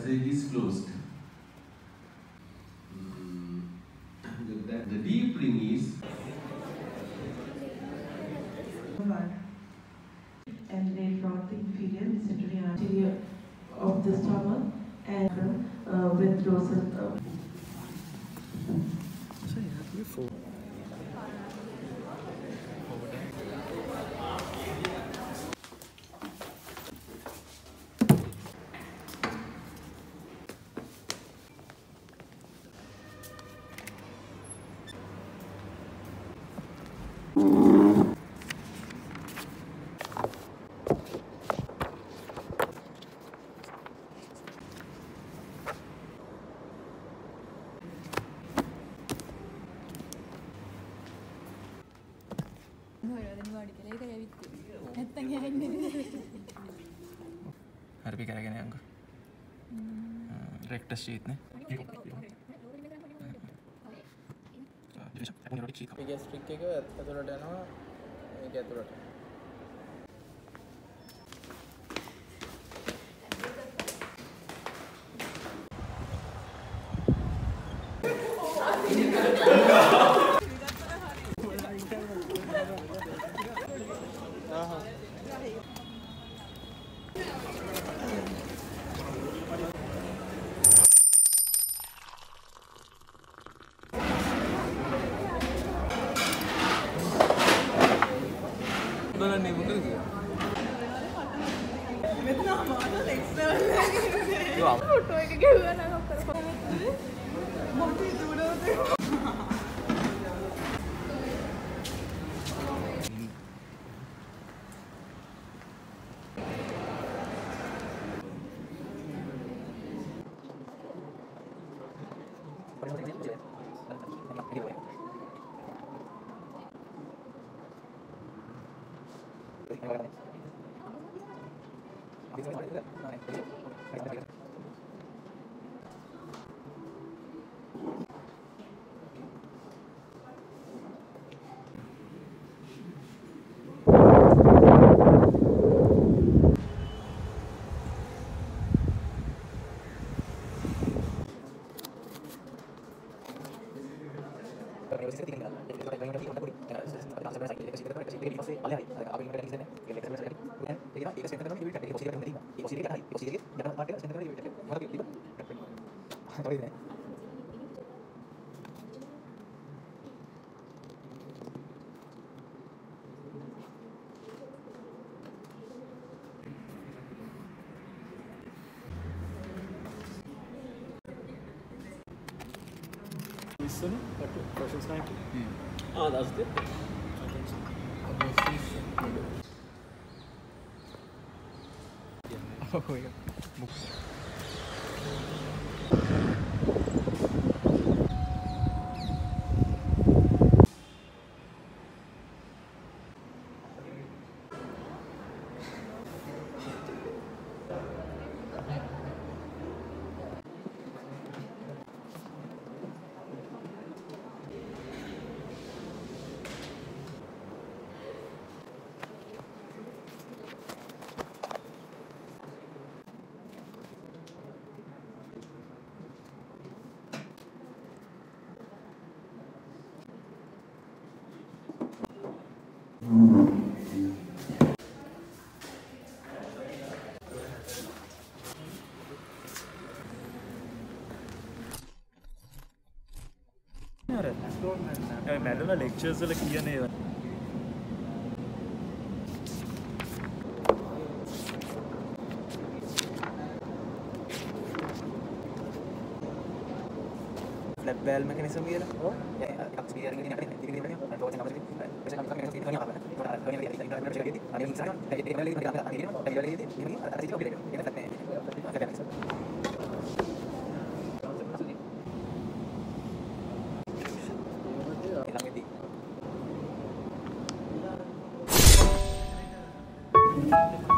passage is closed. The deep ring is. And they brought the inferior century anterior of the stomach and with dorsal. So yeah, beautiful. හරි කරගෙන යන්කෝ. රෙක්ටර් sheet නේ. මේ gastric එක ඇතුළට යනවා මේක ඇතුළට. බලන්නේ මොකද කියන්නේ? මෙතන අමාරු නෙක්ස්ට් ලෙවල් එකේ ෆොටෝ එක ගෙවුවා නම් අපතර මොකද දුරද This one, questions 90. Ah, that's it. I think so. Oh yeah. මැඩල ලෙක්චර්ස් වල කියන ඒවා flap valve mechanism කියලා. ඔව්. එකක් ස්පීකර් එකකින් අපිට ඉතිරි දෙන්නේ නැහැ. ටෝච් එක අපිට ප්‍රෙෂර් එකක් මෙතන තියෙනවා අපිට. ඒකට හරියට ඉතින් ඉන්ටර්නෙට් ප්‍රෙෂර් එකේදී අනිත් ඉස්සරහ ඒක වල ඉතින් අපිට අනිත් ඒක වල ඉතින් මෙන්න අර ඉතින් ඔබ දෙන්න. ඒක තමයි. ළඟදී